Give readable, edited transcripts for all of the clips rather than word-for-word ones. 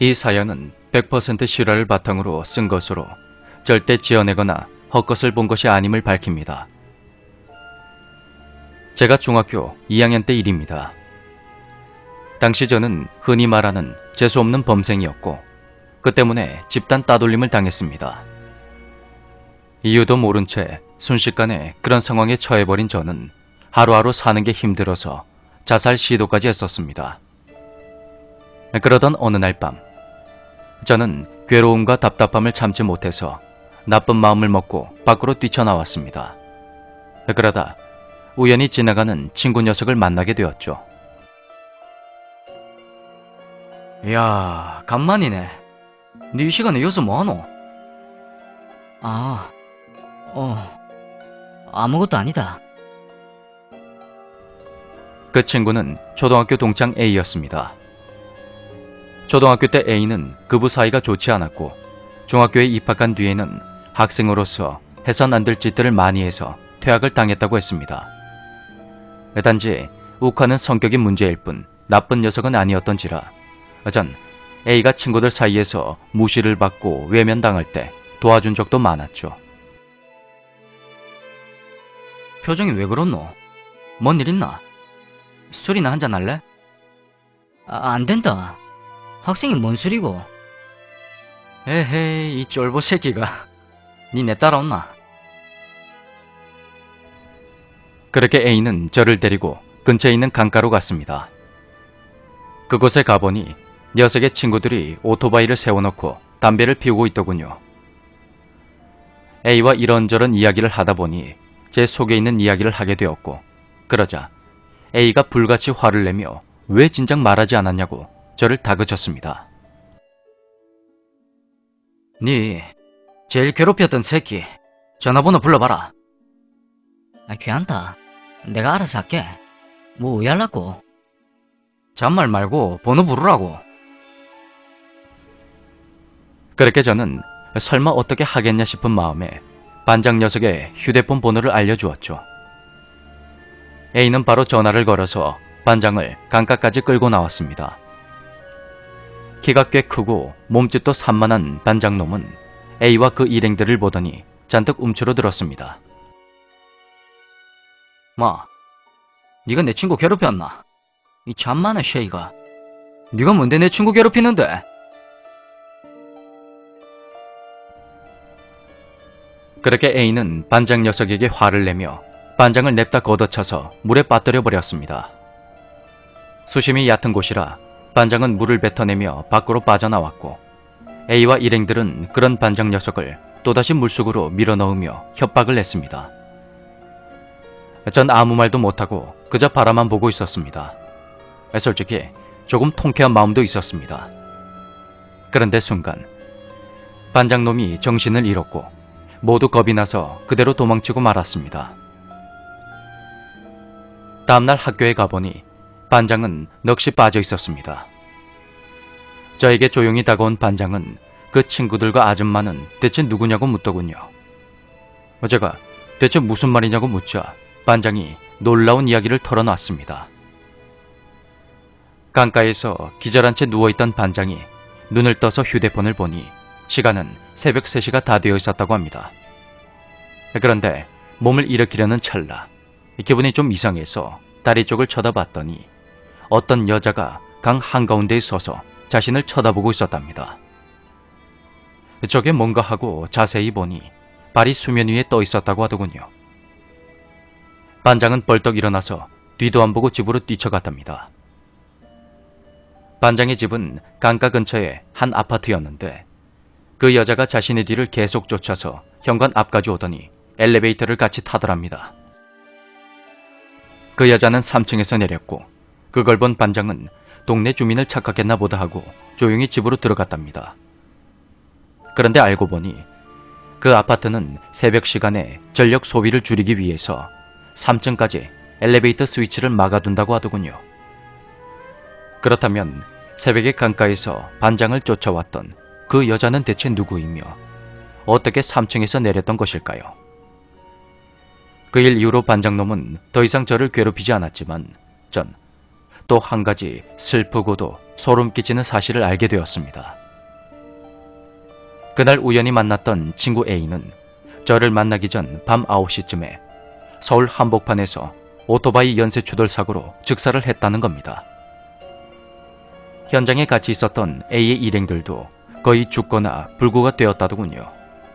이 사연은 100% 실화를 바탕으로 쓴 것으로 절대 지어내거나 헛것을 본 것이 아님을 밝힙니다. 제가 중학교 2학년 때 일입니다. 당시 저는 흔히 말하는 재수없는 범생이었고 그 때문에 집단 따돌림을 당했습니다. 이유도 모른 채 순식간에 그런 상황에 처해버린 저는 하루하루 사는 게 힘들어서 자살 시도까지 했었습니다. 그러던 어느 날 밤, 저는 괴로움과 답답함을 참지 못해서 나쁜 마음을 먹고 밖으로 뛰쳐나왔습니다. 그러다 우연히 지나가는 친구 녀석을 만나게 되었죠. 야, 간만이네. 네 이 시간에 여기서 뭐하노? 아무것도 아니다. 그 친구는 초등학교 동창 A였습니다. 초등학교 때 A는 그부 사이가 좋지 않았고 중학교에 입학한 뒤에는 학생으로서 해선 안 될 짓들을 많이 해서 퇴학을 당했다고 했습니다. 단지 욱하는 성격이 문제일 뿐 나쁜 녀석은 아니었던지라 전 A가 친구들 사이에서 무시를 받고 외면당할 때 도와준 적도 많았죠. 표정이 왜 그렇노? 뭔 일 있나? 술이나 한잔 할래? 안 된다. 학생이 뭔 술이고. 에헤이, 이 쫄보 새끼가. 니네 따라온나? 그렇게 A는 저를 데리고 근처에 있는 강가로 갔습니다. 그곳에 가보니 녀석의 친구들이 오토바이를 세워놓고 담배를 피우고 있더군요. A와 이런저런 이야기를 하다 보니 제 속에 있는 이야기를 하게 되었고 그러자 A가 불같이 화를 내며 왜 진작 말하지 않았냐고 저를 다그쳤습니다. 니 제일 괴롭혔던 새끼 전화번호 불러봐라. 괜찮다. 내가 알아서 할게. 뭐 왜 하려고? 잔말 말고 번호 부르라고. 그렇게 저는 설마 어떻게 하겠냐 싶은 마음에 반장 녀석의 휴대폰 번호를 알려주었죠. A는 바로 전화를 걸어서 반장을 강가까지 끌고 나왔습니다. 키가 꽤 크고 몸짓도 산만한 반장놈은 A와 그 일행들을 보더니 잔뜩 움츠러들었습니다. 마, 네가 내 친구 괴롭혔나? 이 잔만한 쉐이가. 네가 뭔데 내 친구 괴롭히는데? 그렇게 A는 반장 녀석에게 화를 내며 반장을 냅다 걷어차서 물에 빠뜨려 버렸습니다. 수심이 얕은 곳이라 반장은 물을 뱉어내며 밖으로 빠져나왔고 A와 일행들은 그런 반장 녀석을 또다시 물속으로 밀어넣으며 협박을 했습니다. 전 아무 말도 못하고 그저 바라만 보고 있었습니다. 솔직히 조금 통쾌한 마음도 있었습니다. 그런데 순간 반장놈이 정신을 잃었고 모두 겁이 나서 그대로 도망치고 말았습니다. 다음날 학교에 가보니 반장은 넋이 빠져 있었습니다. 저에게 조용히 다가온 반장은 그 친구들과 아줌마는 대체 누구냐고 묻더군요. 제가 대체 무슨 말이냐고 묻자 반장이 놀라운 이야기를 털어놨습니다. 강가에서 기절한 채 누워있던 반장이 눈을 떠서 휴대폰을 보니 시간은 새벽 3시가 다 되어 있었다고 합니다. 그런데 몸을 일으키려는 찰나 기분이 좀 이상해서 다리 쪽을 쳐다봤더니 어떤 여자가 강 한가운데에 서서 자신을 쳐다보고 있었답니다. 저게 뭔가 하고 자세히 보니 발이 수면 위에 떠 있었다고 하더군요. 반장은 벌떡 일어나서 뒤도 안 보고 집으로 뛰쳐갔답니다. 반장의 집은 강가 근처의 한 아파트였는데 그 여자가 자신의 뒤를 계속 쫓아서 현관 앞까지 오더니 엘리베이터를 같이 타더랍니다. 그 여자는 3층에서 내렸고 그걸 본 반장은 동네 주민을 착각했나 보다 하고 조용히 집으로 들어갔답니다. 그런데 알고 보니 그 아파트는 새벽 시간에 전력 소비를 줄이기 위해서 3층까지 엘리베이터 스위치를 막아둔다고 하더군요. 그렇다면 새벽에 강가에서 반장을 쫓아왔던 그 여자는 대체 누구이며 어떻게 3층에서 내렸던 것일까요? 그 일 이후로 반장놈은 더 이상 저를 괴롭히지 않았지만 전 또 한 가지 슬프고도 소름 끼치는 사실을 알게 되었습니다. 그날 우연히 만났던 친구 A는 저를 만나기 전 밤 9시쯤에 서울 한복판에서 오토바이 연쇄 추돌 사고로 즉사를 했다는 겁니다. 현장에 같이 있었던 A의 일행들도 거의 죽거나 불구가 되었다더군요.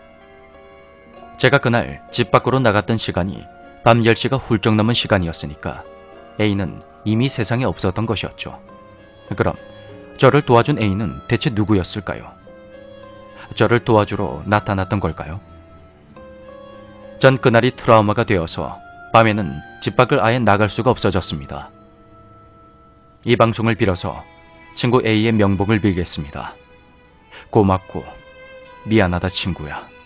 제가 그날 집 밖으로 나갔던 시간이 밤 10시가 훌쩍 넘은 시간이었으니까 A는 이미 세상에 없었던 것이었죠. 그럼 저를 도와준 A는 대체 누구였을까요? 저를 도와주러 나타났던 걸까요? 전 그날이 트라우마가 되어서 밤에는 집 밖을 아예 나갈 수가 없어졌습니다. 이 방송을 빌어서 친구 A의 명복을 빌겠습니다. 고맙고 미안하다 친구야.